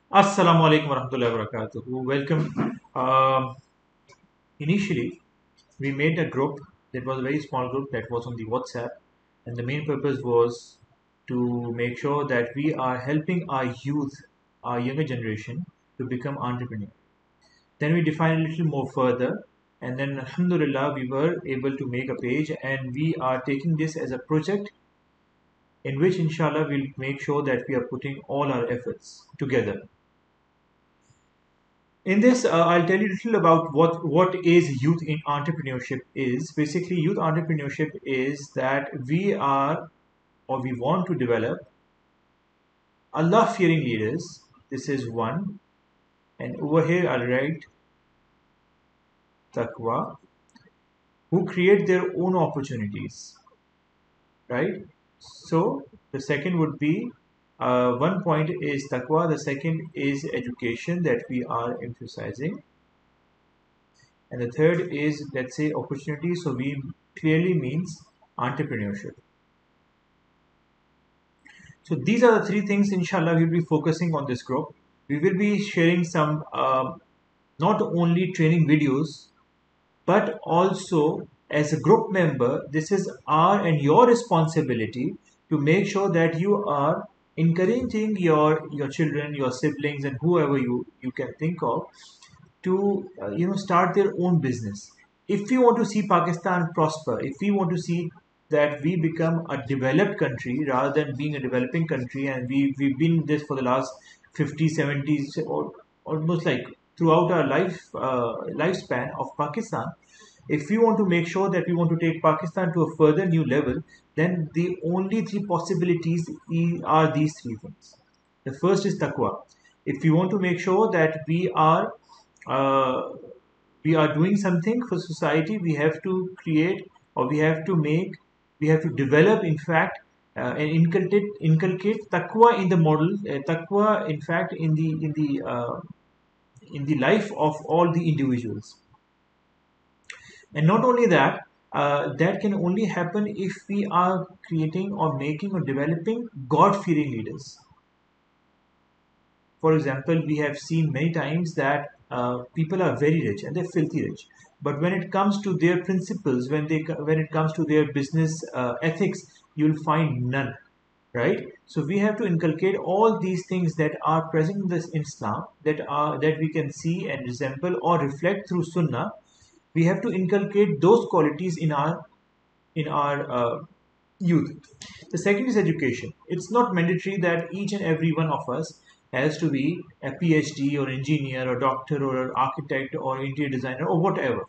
Assalamu alaikum warahmatullahi wabarakatuh. Welcome. Initially, we made a group that was a very small group that was on the WhatsApp, and the main purpose was to make sure that we are helping our youth, our younger generation, to become entrepreneurs. Then we defined a little more further, and then Alhamdulillah, we were able to make a page, and we are taking this as a project in which, inshallah, we'll make sure that we are putting all our efforts together. In this, I'll tell you a little about what is youth in entrepreneurship is. Basically, youth entrepreneurship is that we are or we want to develop Allah-fearing leaders. This is one. And over here, I'll write taqwa, who create their own opportunities, right? So the second would be one point is taqwa, the second is education that we are emphasizing, and the third is, let's say, opportunity. So we clearly means entrepreneurship. So these are the three things, inshallah, we'll be focusing on this group. We will be sharing some not only training videos, but also as a group member, this is our and your responsibility to make sure that you are encouraging your children, your siblings, and whoever you can think of to start their own business. If we want to see Pakistan prosper, if we want to see that we become a developed country rather than being a developing country, and we've been this for the last 50, 70s, or almost like throughout our lifespan of Pakistan. If we want to make sure that we want to take Pakistan to a further new level, then the only three possibilities are these three things. The first is taqwa. If we want to make sure that uh, we are doing something for society, we have to create, or we have to develop, in fact, and inculcate taqwa in the model, taqwa, in fact, in the life of all the individuals. And not only that, that can only happen if we are creating or making or developing God-fearing leaders. For example, we have seen many times that people are very rich and they're filthy rich, but when it comes to their principles, when it comes to their business ethics, you'll find none. Right? So we have to inculcate all these things that are present in this Islam, that we can see and resemble or reflect through Sunnah. We have to inculcate those qualities in our youth. The second is education. It's not mandatory that each and every one of us has to be a PhD or engineer or doctor or an architect or interior designer or whatever.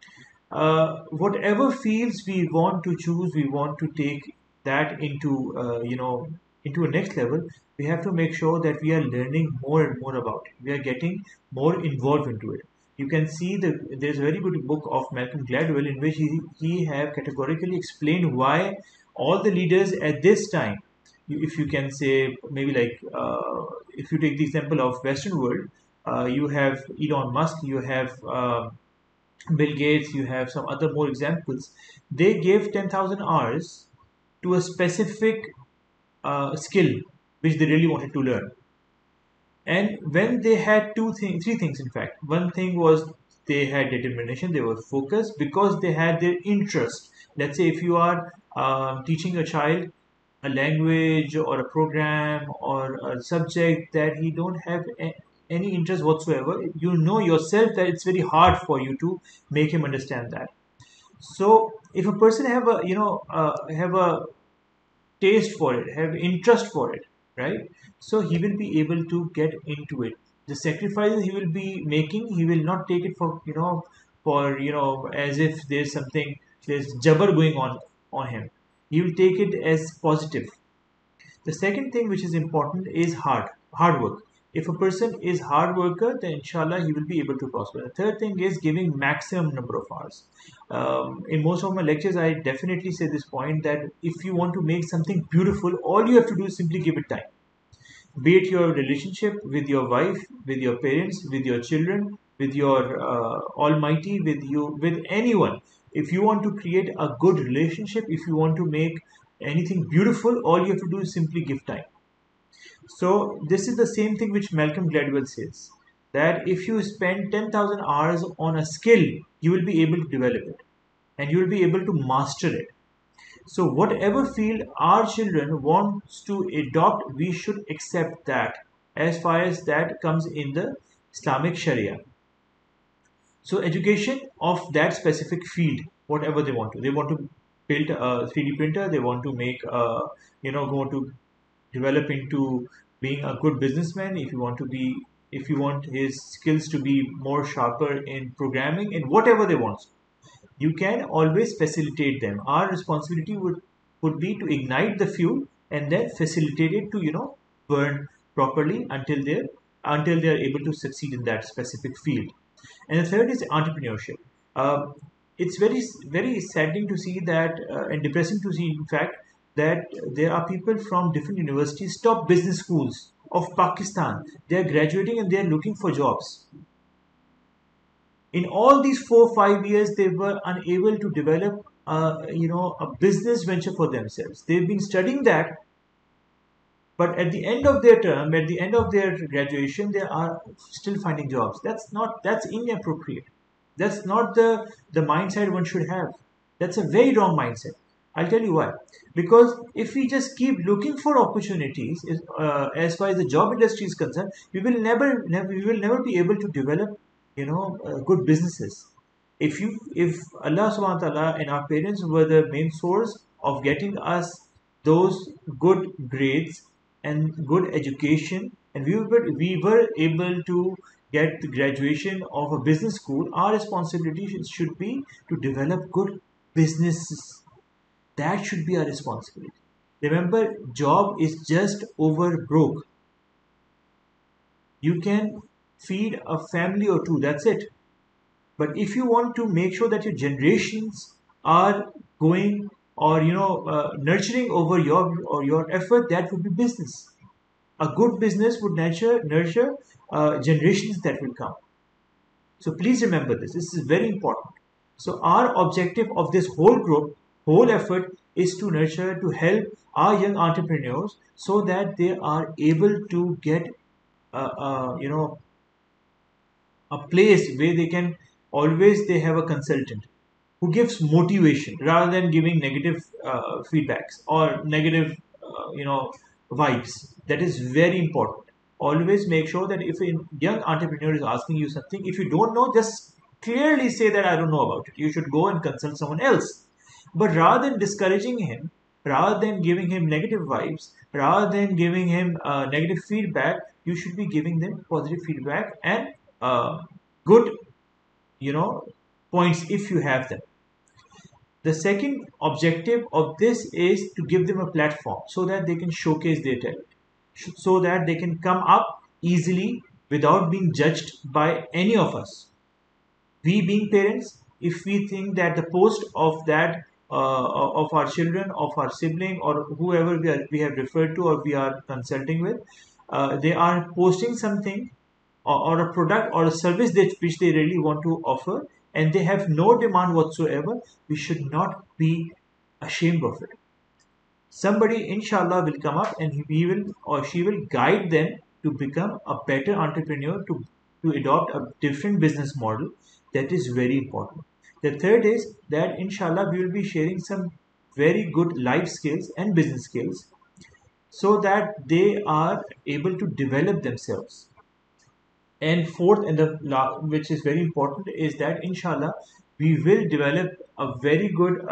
Whatever fields we want to choose, we want to take that into into a next level. We have to make sure that we are learning more and more about it. We are getting more involved into it. You can see that there's a very good book of Malcolm Gladwell in which he have categorically explained why all the leaders at this time, if you can say, maybe like if you take the example of Western world, you have Elon Musk, you have Bill Gates, you have some other more examples. They gave 10,000 hours to a specific skill which they really wanted to learn. And when they had three things, in fact, one thing was they had determination, they were focused because they had their interest. Let's say if you are teaching a child a language or a program or a subject that he don't have any interest whatsoever, you know yourself that it's very hard for you to make him understand that. So if a person have a have a taste for it, have interest for it, right? So he will be able to get into it. The sacrifices he will be making, he will not take it for as if there's jabber going on him. He will take it as positive. The second thing which is important is hard work. If a person is hard worker, then inshallah he will be able to prosper. The third thing is giving maximum number of hours. In most of my lectures, I definitely say this point that if you want to make something beautiful, all you have to do is simply give it time. Be it your relationship with your wife, with your parents, with your children, with your Almighty, with anyone. If you want to create a good relationship, if you want to make anything beautiful, all you have to do is simply give time. So this is the same thing which Malcolm Gladwell says, that if you spend 10,000 hours on a skill, you will be able to develop it and you will be able to master it. So whatever field our children wants to adopt, we should accept that, as far as that comes in the Islamic Sharia. So education of that specific field, whatever they want to. They want to build a 3D printer. They want to make go to develop into being a good businessman. If you want his skills to be more sharper in programming, in whatever they want, you can always facilitate them. Our responsibility would be to ignite the fuel and then facilitate it to burn properly until they are able to succeed in that specific field. And the third is entrepreneurship. It's very saddening to see that, and depressing to see, in fact, that there are people from different universities, top business schools of Pakistan. They are graduating and they are looking for jobs. In all these 4 or 5 years, they were unable to develop a business venture for themselves. They've been studying that, but at the end of their term, at the end of their graduation, they are still finding jobs. That's inappropriate. That's not the mindset one should have. That's a very wrong mindset. I'll tell you why. Because if we just keep looking for opportunities, as far as the job industry is concerned, we will never be able to develop, good businesses. If Allah Subhanahu wa Taala and our parents were the main source of getting us those good grades and good education, and we were able to get the graduation of a business school, our responsibility should be to develop good businesses. That should be our responsibility. Remember, job is just over broke. You can feed a family or two, that's it. But if you want to make sure that your generations are going, or nurturing over your effort, that would be business. A good business would nurture generations that will come. So please remember this. This is very important. So our objective of this whole group, whole effort, is to nurture, to help our young entrepreneurs so that they are able to get, a place where they have a consultant who gives motivation rather than giving negative feedbacks or negative vibes. That is very important. Always make sure that if a young entrepreneur is asking you something, if you don't know, just clearly say that I don't know about it. You should go and consult someone else. But rather than discouraging him, rather than giving him negative vibes, rather than giving him negative feedback, you should be giving them positive feedback and good, you know, points if you have them. The second objective of this is to give them a platform so that they can showcase their talent, so that they can come up easily without being judged by any of us. We being parents, if we think that the post of that of our children, of our sibling, or whoever we have referred to or we are consulting with, they are posting something, or a product or a service which they really want to offer, and they have no demand whatsoever, we should not be ashamed of it. Somebody, inshallah, will come up and he will or she will guide them to become a better entrepreneur, to adopt a different business model. That is very important. The third is that, inshallah, we will be sharing some very good life skills and business skills so that they are able to develop themselves. And fourth, and which is very important, is that, inshallah, we will develop a very good,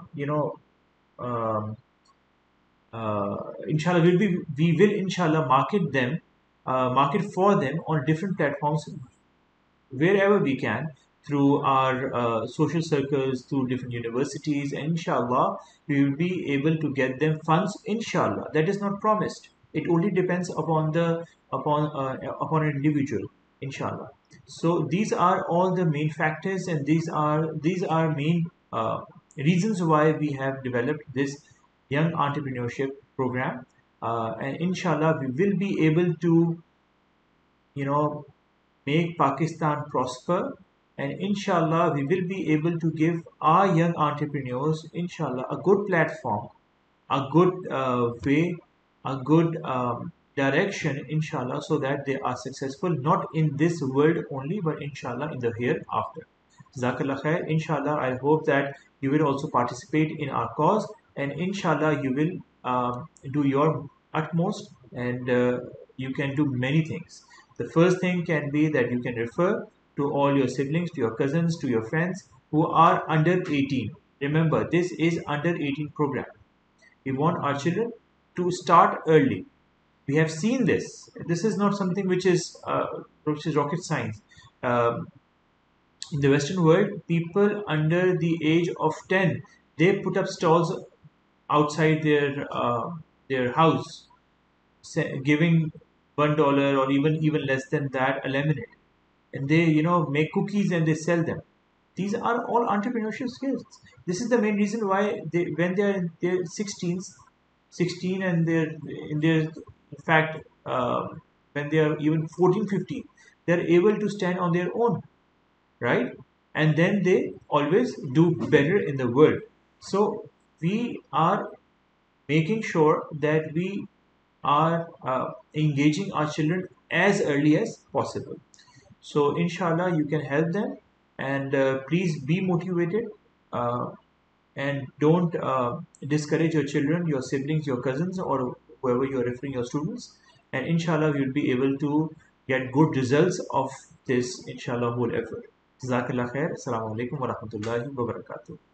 um, inshallah, we will, inshallah, market for them on different platforms wherever we can, through our social circles, through different universities, and inshallah, we will be able to get them funds. Inshallah, that is not promised. It only depends upon an individual. Inshallah. So these are all the main factors, and these are main reasons why we have developed this young entrepreneurship program. And inshallah, we will be able to, you know, make Pakistan prosper. And inshallah, we will be able to give our young entrepreneurs, inshallah, a good platform, a good way, a good direction, inshallah, so that they are successful not in this world only, but inshallah in the hereafter. Jazakallah khair. Inshallah, I hope that you will also participate in our cause, and inshallah, you will do your utmost, and you can do many things. The first thing can be that you can refer to all your siblings, to your cousins, to your friends who are under 18. Remember, this is under 18 program. We want our children to start early. We have seen this. This is not something which is rocket science. Um, in the Western world, people under the age of 10, they put up stalls outside their house, giving $1 or even less than that a lemonade, and they make cookies and they sell them. These are all entrepreneurship skills. This is the main reason why they, when they are in their 16s, 16, and they're in their, in fact, when they are even 14, 15, they're able to stand on their own, right? And then they always do better in the world. So we are making sure that we are engaging our children as early as possible. So inshallah, you can help them, and please be motivated, uh, and don't discourage your children, your siblings, your cousins, or whoever you are referring your students. And inshallah, we will be able to get good results of this inshallah whole effort. Jazakallah khair. Assalamu alaikum wa rahmatullahi wa barakatuh.